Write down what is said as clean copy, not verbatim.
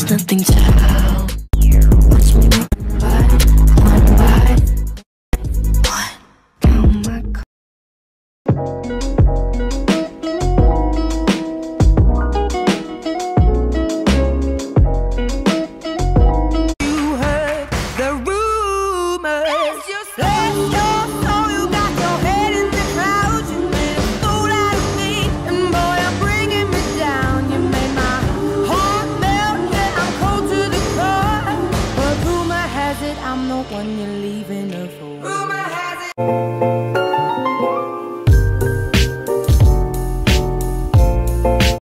There's nothing to how. Watch me run by, one. Count my cards. You heard the rumor. It's just lost your soul. You got your head in the clouds. You made a fool out of me, and boy, you're bringing me down. You made my heart melt. Yeah, I'm cold to the core. But rumor has it I'm the one you're leaving